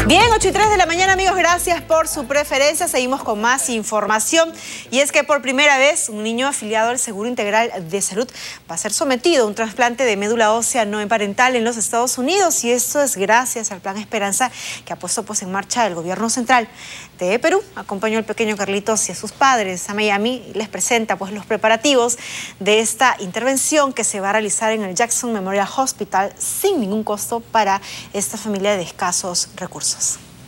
Bien, 8:03 de la mañana, amigos, gracias por su preferencia. Seguimos con más información. Y es que por primera vez un niño afiliado al Seguro Integral de Salud va a ser sometido a un trasplante de médula ósea no emparental en los Estados Unidos. Y esto es gracias al Plan Esperanza que ha puesto en marcha el gobierno central de Perú. Acompañó al pequeño Carlitos y a sus padres a Miami y les presenta los preparativos de esta intervención que se va a realizar en el Jackson Memorial Hospital sin ningún costo para esta familia de escasos recursos.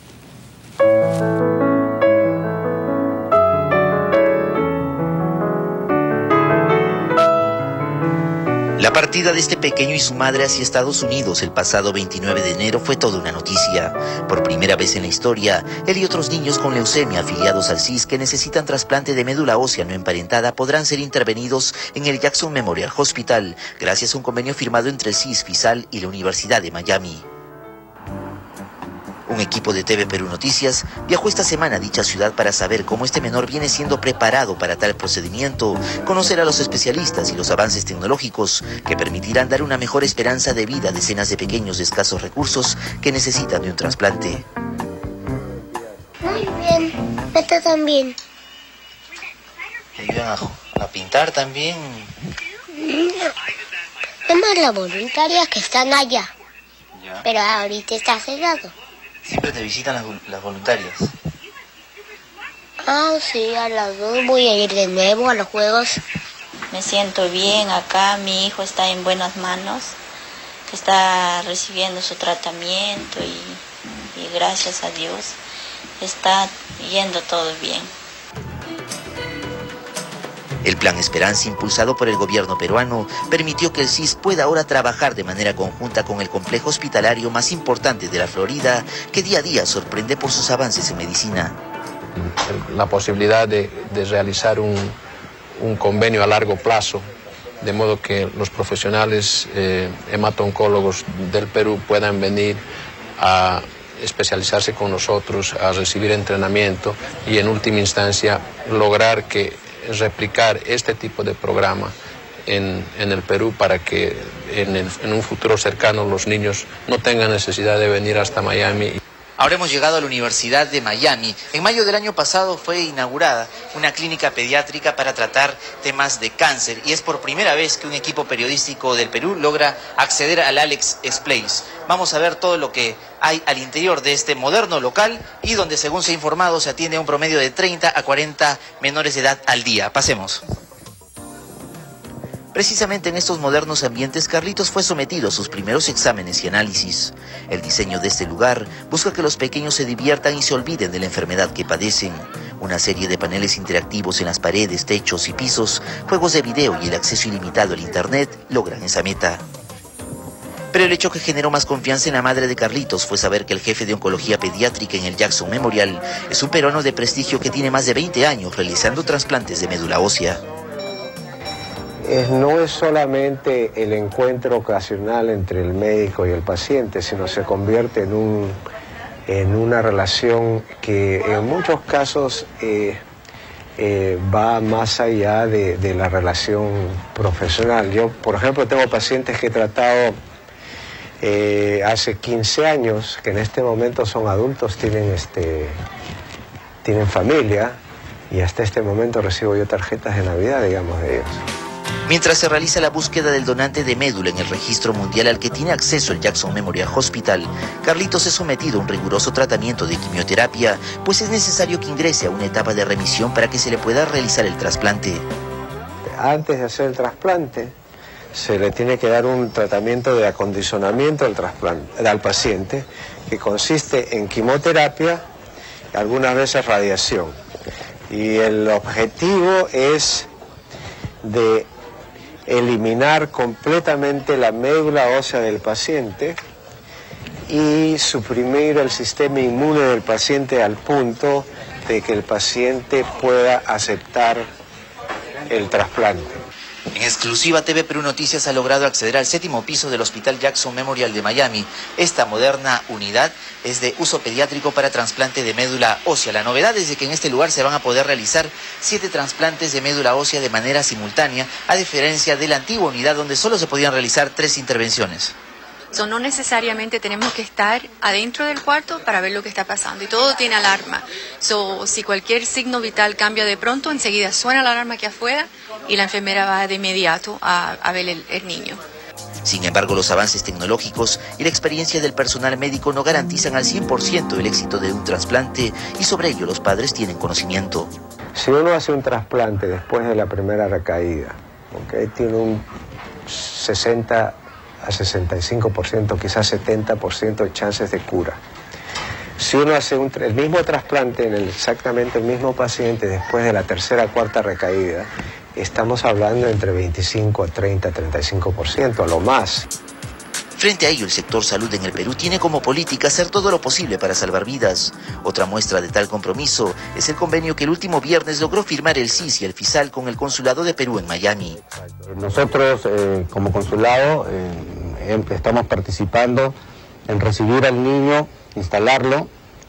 La partida de este pequeño y su madre hacia Estados Unidos el pasado 29 de enero fue toda una noticia. Por primera vez en la historia, él y otros niños con leucemia afiliados al CIS que necesitan trasplante de médula ósea no emparentada podrán ser intervenidos en el Jackson Memorial Hospital, gracias a un convenio firmado entre el CIS, FISAL y la Universidad de Miami. Un equipo de TV Perú Noticias viajó esta semana a dicha ciudad para saber cómo este menor viene siendo preparado para tal procedimiento, conocer a los especialistas y los avances tecnológicos que permitirán dar una mejor esperanza de vida a decenas de pequeños de escasos recursos que necesitan de un trasplante. Muy bien, esto también. ¿Te ayudan a pintar también? Además las voluntarias que están allá, Ya. pero ahorita está cerrado. Siempre te visitan las voluntarias. Ah, sí, a las 2 voy a ir de nuevo a los juegos. Me siento bien acá, mi hijo está en buenas manos, que está recibiendo su tratamiento y gracias a Dios está yendo todo bien. El Plan Esperanza, impulsado por el gobierno peruano, permitió que el CIS pueda ahora trabajar de manera conjunta con el complejo hospitalario más importante de la Florida, que día a día sorprende por sus avances en medicina. La posibilidad de realizar un convenio a largo plazo, de modo que los profesionales hemato-oncólogos del Perú puedan venir a especializarse con nosotros, a recibir entrenamiento y en última instancia lograr replicar este tipo de programa en el Perú para que en un futuro cercano los niños no tengan necesidad de venir hasta Miami. Ahora hemos llegado a la Universidad de Miami. En mayo del año pasado fue inaugurada una clínica pediátrica para tratar temas de cáncer y es por primera vez que un equipo periodístico del Perú logra acceder al Alex Place. Vamos a ver todo lo que hay al interior de este moderno local y donde, según se ha informado, se atiende a un promedio de 30 a 40 menores de edad al día. Pasemos. Precisamente en estos modernos ambientes, Carlitos fue sometido a sus primeros exámenes y análisis. El diseño de este lugar busca que los pequeños se diviertan y se olviden de la enfermedad que padecen. Una serie de paneles interactivos en las paredes, techos y pisos, juegos de video y el acceso ilimitado al internet logran esa meta. Pero el hecho que generó más confianza en la madre de Carlitos fue saber que el jefe de oncología pediátrica en el Jackson Memorial es un peruano de prestigio que tiene más de 20 años realizando trasplantes de médula ósea. No es solamente el encuentro ocasional entre el médico y el paciente, sino se convierte en una relación que en muchos casos va más allá de la relación profesional. Yo, por ejemplo, tengo pacientes que he tratado hace 15 años, que en este momento son adultos, tienen familia, y hasta este momento recibo yo tarjetas de Navidad, digamos, de ellos. Mientras se realiza la búsqueda del donante de médula en el registro mundial al que tiene acceso el Jackson Memorial Hospital, Carlitos es sometido a un riguroso tratamiento de quimioterapia, pues es necesario que ingrese a una etapa de remisión para que se le pueda realizar el trasplante. Antes de hacer el trasplante, se le tiene que dar un tratamiento de acondicionamiento al paciente, que consiste en quimioterapia, algunas veces radiación. Y el objetivo es de eliminar completamente la médula ósea del paciente y suprimir el sistema inmune del paciente al punto de que el paciente pueda aceptar el trasplante. En exclusiva, TV Perú Noticias ha logrado acceder al 7º piso del Hospital Jackson Memorial de Miami. Esta moderna unidad es de uso pediátrico para trasplante de médula ósea. La novedad es de que en este lugar se van a poder realizar 7 trasplantes de médula ósea de manera simultánea, a diferencia de la antigua unidad donde solo se podían realizar 3 intervenciones. No necesariamente tenemos que estar adentro del cuarto para ver lo que está pasando, y todo tiene alarma. Si cualquier signo vital cambia de pronto, enseguida suena la alarma aquí afuera y la enfermera va de inmediato a ver el niño. Sin embargo, los avances tecnológicos y la experiencia del personal médico no garantizan al 100% el éxito de un trasplante, y sobre ello los padres tienen conocimiento. Si uno hace un trasplante después de la primera recaída, tiene un 60 a 65%, quizás 70% de chances de cura. Si uno hace el mismo trasplante en exactamente el mismo paciente después de la tercera o cuarta recaída, estamos hablando entre 25 a 30, 35%, a lo más. Frente a ello, el sector salud en el Perú tiene como política hacer todo lo posible para salvar vidas. Otra muestra de tal compromiso es el convenio que el último viernes logró firmar el CIS y el FISAL con el Consulado de Perú en Miami. Nosotros, como consulado, estamos participando en recibir al niño, instalarlo,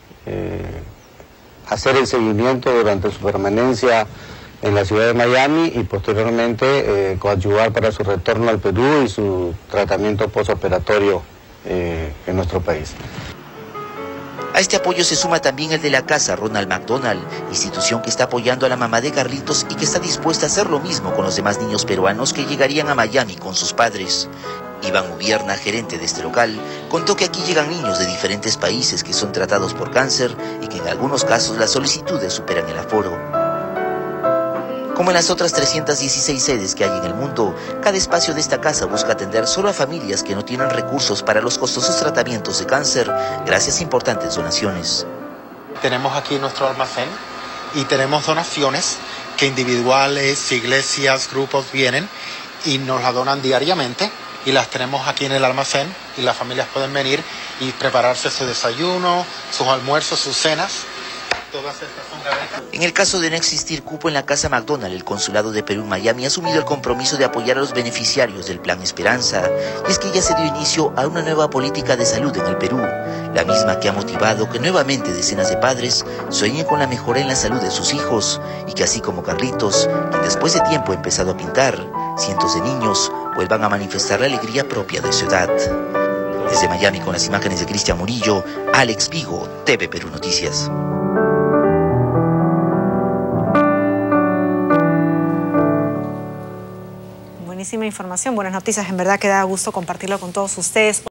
hacer el seguimiento durante su permanencia en la ciudad de Miami y posteriormente coadyuvar para su retorno al Perú y su tratamiento postoperatorio en nuestro país. A este apoyo se suma también el de la Casa Ronald McDonald, institución que está apoyando a la mamá de Carlitos y que está dispuesta a hacer lo mismo con los demás niños peruanos que llegarían a Miami con sus padres. Iván Ubierna, gerente de este local, contó que aquí llegan niños de diferentes países que son tratados por cáncer y que en algunos casos las solicitudes superan el aforo. Como en las otras 316 sedes que hay en el mundo, cada espacio de esta casa busca atender solo a familias que no tienen recursos para los costosos tratamientos de cáncer, gracias a importantes donaciones. Tenemos aquí nuestro almacén y tenemos donaciones que individuales, iglesias, grupos vienen y nos la donan diariamente, y las tenemos aquí en el almacén y las familias pueden venir y prepararse su desayuno, sus almuerzos, sus cenas. Todas estas son garantías. En el caso de no existir cupo en la Casa McDonald, el Consulado de Perú en Miami ha asumido el compromiso de apoyar a los beneficiarios del Plan Esperanza. Y es que ya se dio inicio a una nueva política de salud en el Perú, la misma que ha motivado que nuevamente decenas de padres sueñen con la mejora en la salud de sus hijos, y que así como Carlitos, quien después de tiempo ha empezado a pintar, cientos de niños vuelvan a manifestar la alegría propia de su edad. Desde Miami, con las imágenes de Cristian Murillo, Alex Vigo, TV Perú Noticias. Buenísima información, buenas noticias, en verdad que da gusto compartirlo con todos ustedes.